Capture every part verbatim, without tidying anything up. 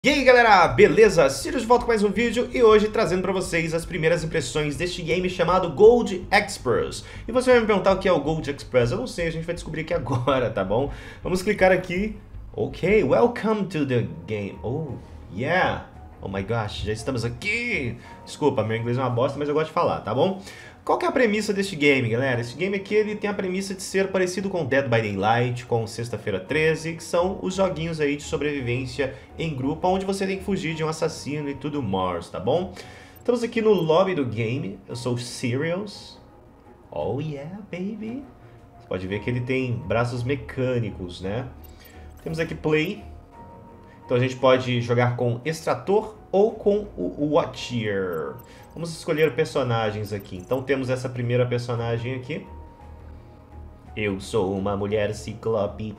E aí galera, beleza? Sirius de volta com mais um vídeo e hoje trazendo pra vocês as primeiras impressões deste game chamado Gold Express. E você vai me perguntar o que é o Gold Express? Eu não sei, a gente vai descobrir aqui agora, tá bom? Vamos clicar aqui. Ok, welcome to the game. Oh, yeah. Oh my gosh, já estamos aqui. Desculpa, meu inglês é uma bosta, mas eu gosto de falar, tá bom? Qual que é a premissa deste game, galera? Esse game aqui ele tem a premissa de ser parecido com Dead by Daylight, com Sexta-feira treze, que são os joguinhos aí de sobrevivência em grupo, onde você tem que fugir de um assassino e tudo mais, tá bom? Estamos aqui no lobby do game, eu sou o Sirius. Oh yeah, baby! Você pode ver que ele tem braços mecânicos, né? Temos aqui Play. Então a gente pode jogar com Extrator ou com o Watcher. Vamos escolher personagens aqui. Então temos essa primeira personagem aqui. Eu sou uma mulher ciclope.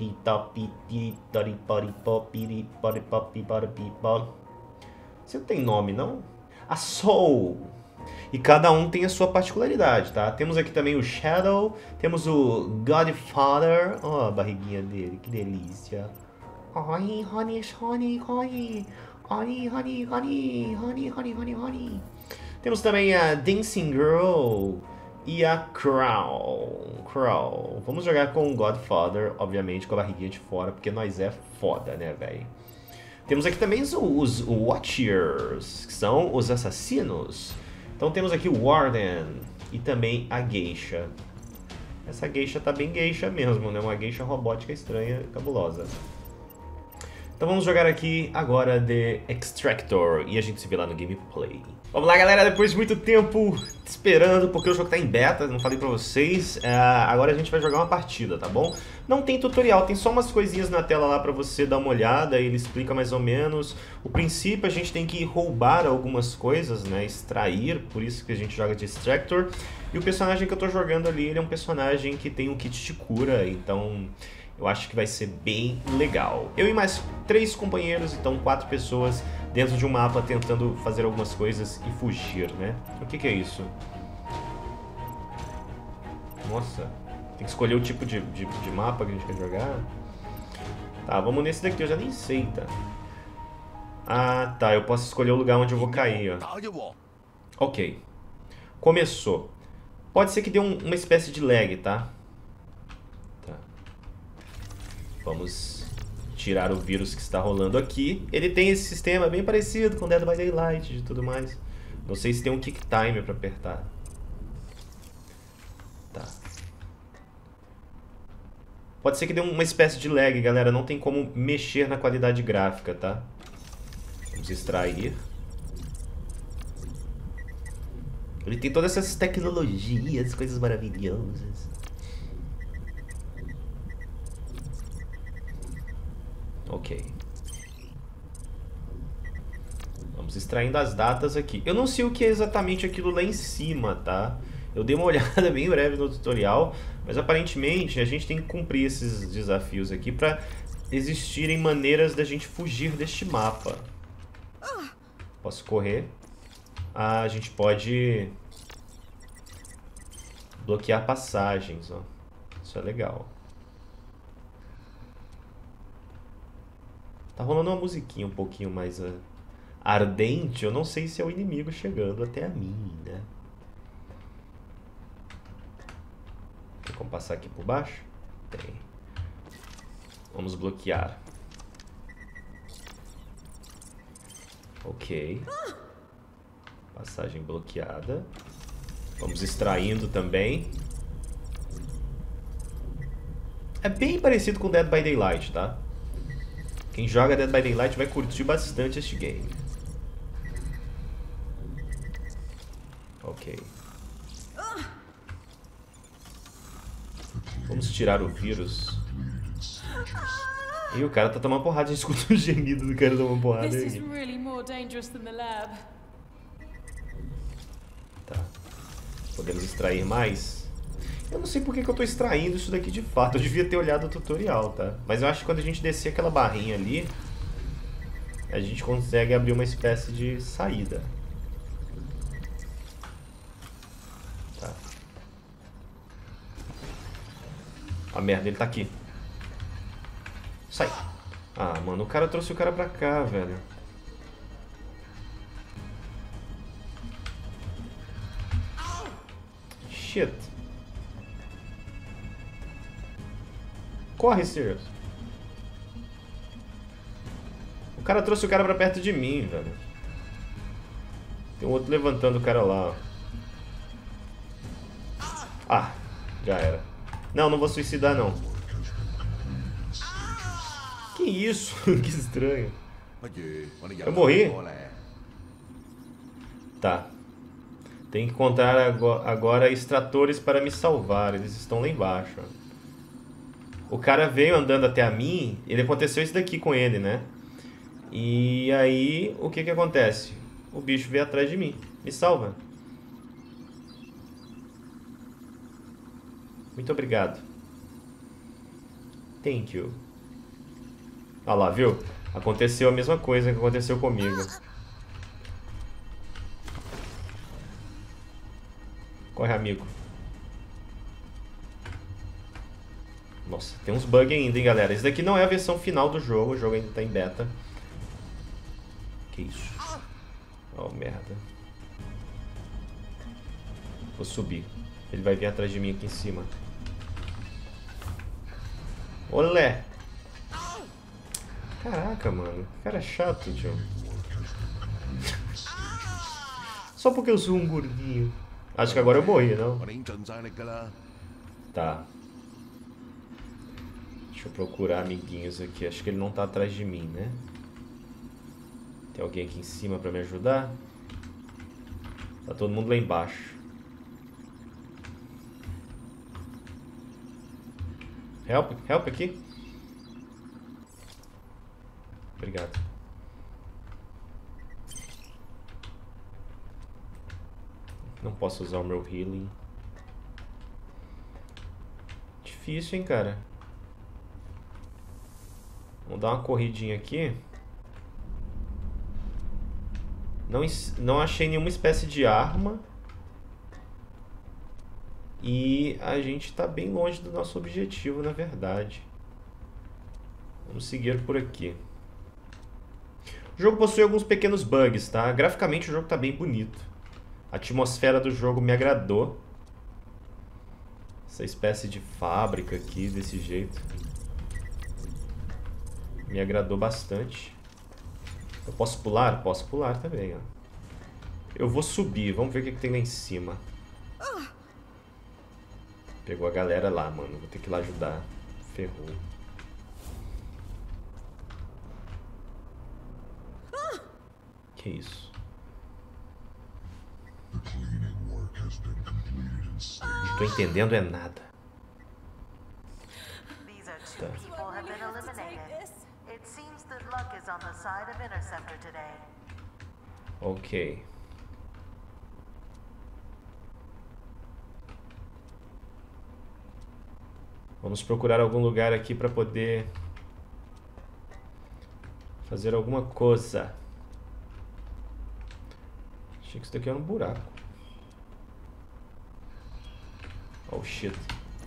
Você não tem nome, não? A Soul. E cada um tem a sua particularidade, tá? Temos aqui também o Shadow. Temos o Godfather. Ó, a barriguinha dele, que delícia. Honey, honey, honey, honey. Honey, honey, honey, honey, honey, honey, honey. Temos também a Dancing Girl e a Crow. Crow. Vamos jogar com o Godfather, obviamente, com a barriguinha de fora, porque nós é foda, né, velho? Temos aqui também os, os Watchers, que são os assassinos. Então temos aqui o Warden e também a Geisha. Essa Geisha tá bem Geisha mesmo, né? Uma Geisha robótica estranha, cabulosa. Então vamos jogar aqui agora The Extractor e a gente se vê lá no gameplay. Vamos lá galera, depois de muito tempo esperando, porque o jogo tá em beta, não falei pra vocês, uh, agora a gente vai jogar uma partida, tá bom? Não tem tutorial, tem só umas coisinhas na tela lá pra você dar uma olhada, ele explica mais ou menos. O princípio a gente tem que roubar algumas coisas, né, extrair, por isso que a gente joga de Extractor. E o personagem que eu tô jogando ali, ele é um personagem que tem um kit de cura, então eu acho que vai ser bem legal. Eu e mais três companheiros, então quatro pessoas dentro de um mapa tentando fazer algumas coisas e fugir, né? O que que é isso? Nossa, tem que escolher o tipo de, de, de mapa que a gente quer jogar. Tá, vamos nesse daqui, eu já nem sei, tá? Ah, tá, eu posso escolher o lugar onde eu vou cair, ó. Ok. Começou. Pode ser que dê um, uma espécie de lag, tá? Tá. Vamos tirar o vírus que está rolando aqui. Ele tem esse sistema bem parecido com Dead by Daylight e tudo mais. Não sei se tem um kick timer para apertar. Tá. Pode ser que dê uma espécie de lag, galera. Não tem como mexer na qualidade gráfica, tá? Vamos extrair. Ele tem todas essas tecnologias, coisas maravilhosas. Ok. Vamos extraindo as datas aqui. Eu não sei o que é exatamente aquilo lá em cima, tá? Eu dei uma olhada bem breve no tutorial, mas aparentemente a gente tem que cumprir esses desafios aqui para existirem maneiras da gente fugir deste mapa. Posso correr? Ah, a gente pode bloquear passagens, ó. Isso é legal. Tá rolando uma musiquinha um pouquinho mais uh, ardente. Eu não sei se é o inimigo chegando até a mim, né? Tem como passar aqui por baixo? Tem. Vamos bloquear. Ok. Passagem bloqueada. Vamos extraindo também. É bem parecido com Dead by Daylight, tá? Quem joga Dead by Daylight vai curtir bastante este game. Ok. Vamos tirar o vírus. E o cara tá tomando porrada. A gente escuta o gemido do cara tomando porrada aí. Tá. Podemos extrair mais? Eu não sei por que que eu tô extraindo isso daqui de fato. Eu devia ter olhado o tutorial, tá? Mas eu acho que quando a gente descer aquela barrinha ali, a gente consegue abrir uma espécie de saída. Tá. A merda, ele tá aqui. Sai. Ah, mano, o cara trouxe o cara pra cá, velho. Shit. Corre, Sirius. O cara trouxe o cara pra perto de mim, velho. Tem um outro levantando o cara lá, ó. Ah, já era. Não, não vou suicidar, não. Que isso? Que estranho. Eu morri? Tá. Tem que encontrar agora extratores para me salvar. Eles estão lá embaixo. O cara veio andando até a mim. Ele aconteceu isso daqui com ele, né? E aí, o que que acontece? O bicho veio atrás de mim. Me salva. Muito obrigado. Thank you. Ah lá, viu? Aconteceu a mesma coisa que aconteceu comigo. Corre, amigo. Nossa, tem uns bugs ainda, hein, galera. Isso daqui não é a versão final do jogo. O jogo ainda tá em beta. Que isso? Oh, merda. Vou subir. Ele vai vir atrás de mim aqui em cima. Olé! Caraca, mano. Que cara chato, tio. Só porque eu sou um gordinho. Acho que agora eu morri, não? Tá. Deixa eu procurar amiguinhos aqui. Acho que ele não tá atrás de mim, né? Tem alguém aqui em cima pra me ajudar? Tá todo mundo lá embaixo. Help, help aqui. Obrigado. Não posso usar o meu healing. Difícil, hein, cara. Vamos dar uma corridinha aqui. Não, não achei nenhuma espécie de arma. E a gente tá bem longe do nosso objetivo, na verdade. Vamos seguir por aqui. O jogo possui alguns pequenos bugs, tá? Graficamente o jogo tá bem bonito. A atmosfera do jogo me agradou. Essa espécie de fábrica aqui, desse jeito. Me agradou bastante. Eu posso pular? Posso pular também, ó. Eu vou subir, vamos ver o que, que tem lá em cima. Pegou a galera lá, mano. Vou ter que ir lá ajudar. Ferrou. Que isso? Não tô entendendo é nada. Tá. Ok. Vamos procurar algum lugar aqui para poder fazer alguma coisa. Achei que isso daqui era um buraco. Oh shit.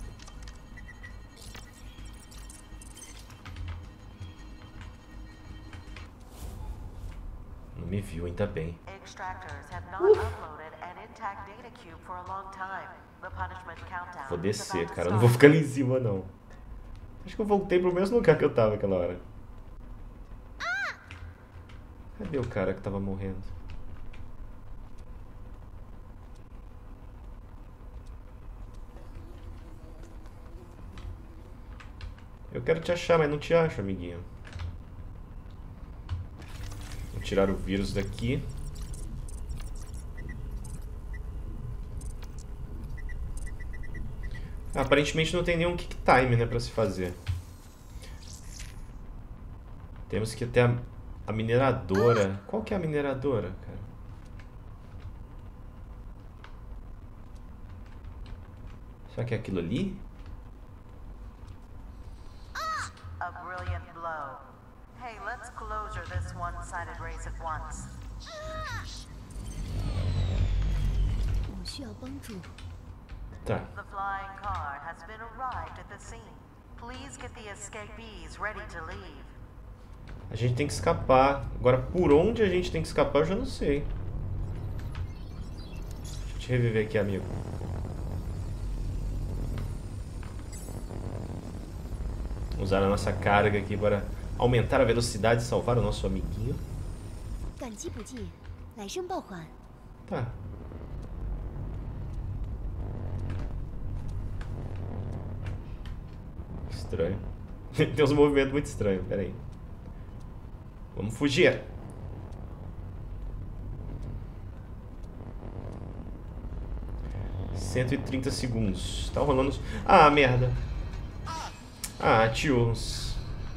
Não me viu, ainda bem. Vou descer, cara. Eu não vou ficar ali em cima, não. Acho que eu voltei pro mesmo lugar que eu tava aquela hora. Cadê o cara que tava morrendo? Eu quero te achar, mas não te acho, amiguinho. Vou tirar o vírus daqui. Aparentemente não tem nenhum kick time, né, pra se fazer. Temos que ter a, a mineradora. Qual que é a mineradora, cara? Será que é aquilo ali? A brilliant blow. Hey, let's closure this one-sided race at once. Tá. The flying car has been arrived at the scene. Please get the escapees ready to leave. A gente tem que escapar. Agora, por onde a gente tem que escapar, eu já não sei. Deixa eu te reviver aqui, amigo. Usar a nossa carga aqui para aumentar a velocidade e salvar o nosso amiguinho. Tá. Estranho. Tem uns movimentos muito estranhos, pera aí. Vamos fugir. cento e trinta segundos. Tá rolando... Ah, merda. Ah, tios.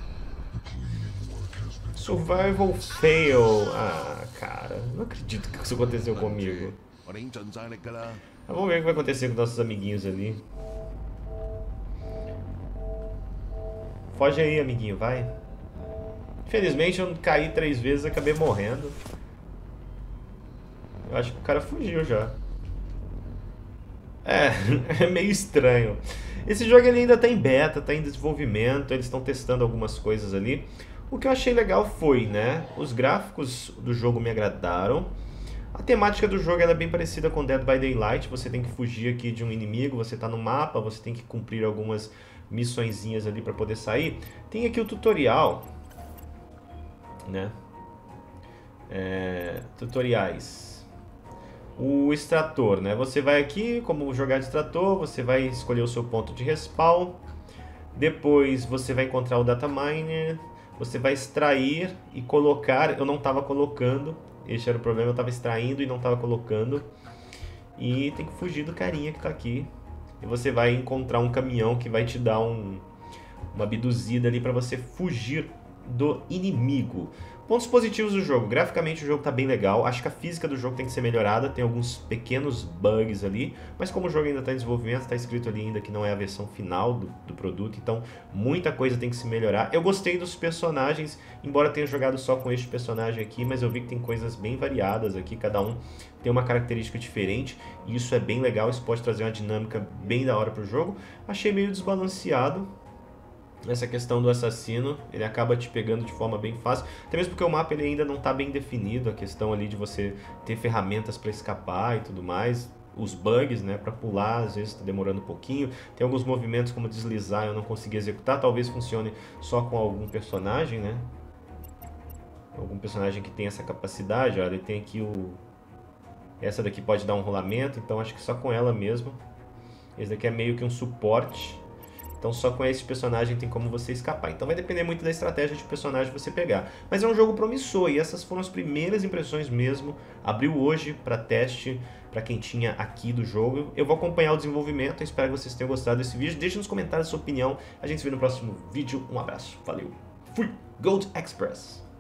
Survival fail. Ah, cara. Não acredito que isso aconteceu comigo. Ah, vamos ver o que vai acontecer com nossos amiguinhos ali. Foge aí, amiguinho, vai. Infelizmente eu caí três vezes e acabei morrendo. Eu acho que o cara fugiu já. É, é meio estranho. Esse jogo ele ainda está em beta, está em desenvolvimento, eles estão testando algumas coisas ali. O que eu achei legal foi, né, os gráficos do jogo me agradaram. A temática do jogo ela é bem parecida com Dead by Daylight, você tem que fugir aqui de um inimigo, você está no mapa, você tem que cumprir algumas missõezinhas ali para poder sair. Tem aqui o tutorial, né, é, tutoriais. O extrator, né, você vai aqui, como jogar de extrator, você vai escolher o seu ponto de respawn, depois você vai encontrar o data miner, você vai extrair e colocar, eu não estava colocando, esse era o problema, eu estava extraindo e não estava colocando. E tem que fugir do carinha que está aqui. E você vai encontrar um caminhão que vai te dar um, uma abduzida ali para você fugir do inimigo. Pontos positivos do jogo. Graficamente o jogo está bem legal. Acho que a física do jogo tem que ser melhorada. Tem alguns pequenos bugs ali. Mas como o jogo ainda está em desenvolvimento, está escrito ali ainda que não é a versão final do, do produto. Então muita coisa tem que se melhorar. Eu gostei dos personagens, embora tenha jogado só com este personagem aqui. Mas eu vi que tem coisas bem variadas aqui. Cada um tem uma característica diferente. E isso é bem legal. Isso pode trazer uma dinâmica bem da hora para o jogo. Achei meio desbalanceado essa questão do assassino, ele acaba te pegando de forma bem fácil, até mesmo porque o mapa ele ainda não está bem definido, a questão ali de você ter ferramentas para escapar e tudo mais, os bugs, né, para pular, às vezes está demorando um pouquinho, tem alguns movimentos como deslizar, eu não consegui executar, talvez funcione só com algum personagem, né, algum personagem que tem essa capacidade, olha, ele tem aqui o, essa daqui pode dar um rolamento, então acho que só com ela mesmo, esse daqui é meio que um suporte. Então só com esse personagem tem como você escapar. Então vai depender muito da estratégia de personagem que você pegar. Mas é um jogo promissor e essas foram as primeiras impressões mesmo. Abriu hoje para teste, para quem tinha aqui do jogo. Eu vou acompanhar o desenvolvimento, eu espero que vocês tenham gostado desse vídeo. Deixe nos comentários a sua opinião. A gente se vê no próximo vídeo. Um abraço, valeu. Fui! Gold Express!